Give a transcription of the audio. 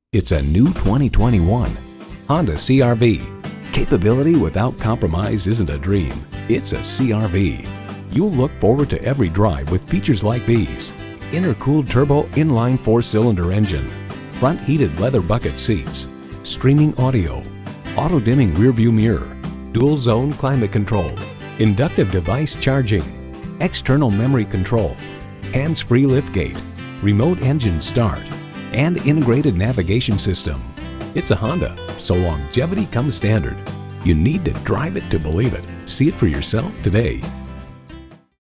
It's a new 2021 Honda CR-V. Capability without compromise isn't a dream. It's a CR-V. You'll look forward to every drive with features like these: intercooled turbo inline 4-cylinder engine, front heated leather bucket seats, streaming audio, auto-dimming rearview mirror, dual zone climate control, inductive device charging, external memory control, hands-free liftgate, remote engine start, and integrated navigation system. It's a Honda, so longevity comes standard. You need to drive it to believe it. See it for yourself today.